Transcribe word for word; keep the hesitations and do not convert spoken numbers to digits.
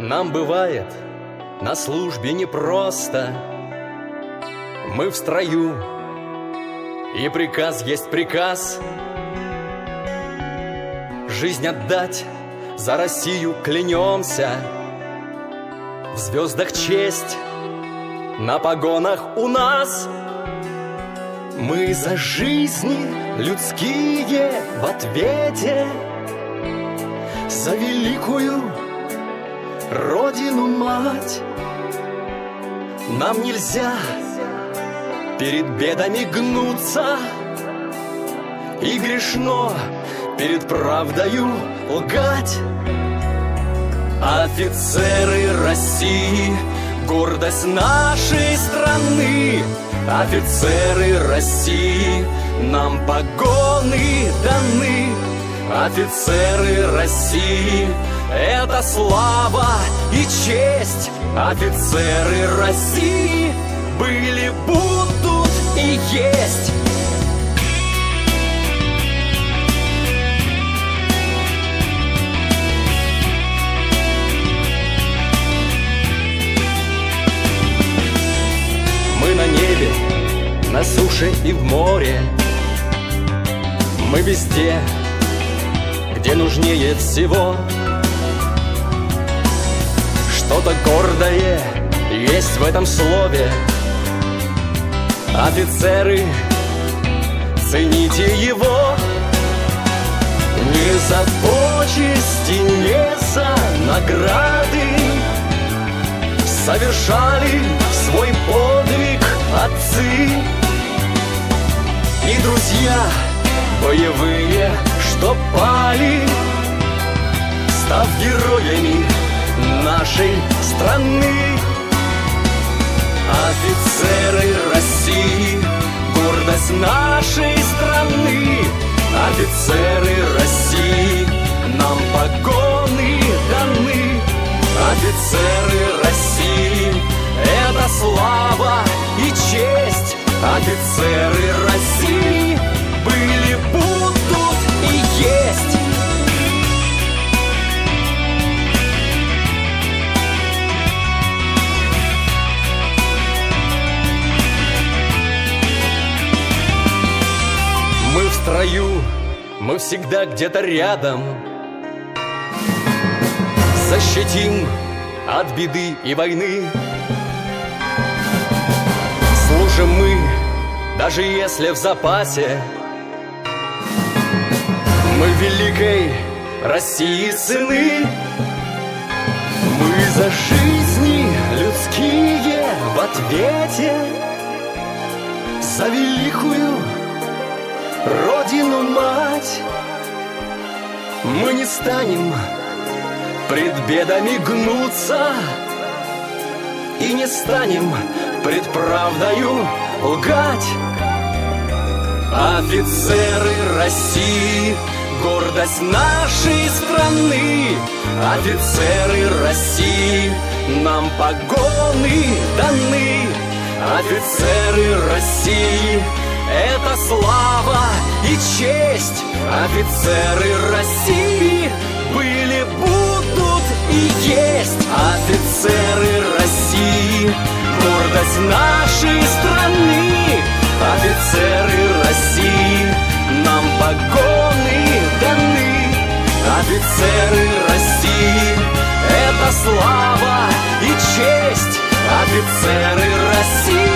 Нам бывает на службе непросто. Мы в строю, и приказ есть приказ. Жизнь отдать за Россию клянемся. В звездах честь, на погонах у нас. Мы за жизни людские в ответе, за великую Родину-мать. Нам нельзя перед бедами гнуться, и грешно перед правдою лгать. Офицеры России, гордость нашей страны. Офицеры России, нам погоны даны. Офицеры России, это слава и честь. Офицеры России были, будут и есть. Мы на небе, на суше и в море. Мы везде, где нужнее всего. Что-то гордое есть в этом слове. Офицеры, цените его. Не за почести, не за награды совершали свой подвиг отцы и друзья боевые, что пали, став героями нашей страны. Офицеры России, гордость нашей страны. Офицеры России, нам погоны даны. Офицеры России, это слава и честь. Офицеры России были, будут и есть. Мы в строю, мы всегда где-то рядом. Защитим от беды и войны. Служим мы, даже если в запасе. Мы великой России сыны. Мы за жизни людские в ответе, за великую Родину-мать. Мы не станем пред бедами гнуться, и не станем пред правдою лгать. Офицеры России, гордость нашей страны. Офицеры России, нам погоны даны. Офицеры России, это слава и честь. Офицеры России были, будут и есть. Офицеры России, гордость нашей страны. Офицеры России, нам погоны даны. Офицеры России, это слава и честь. Офицеры России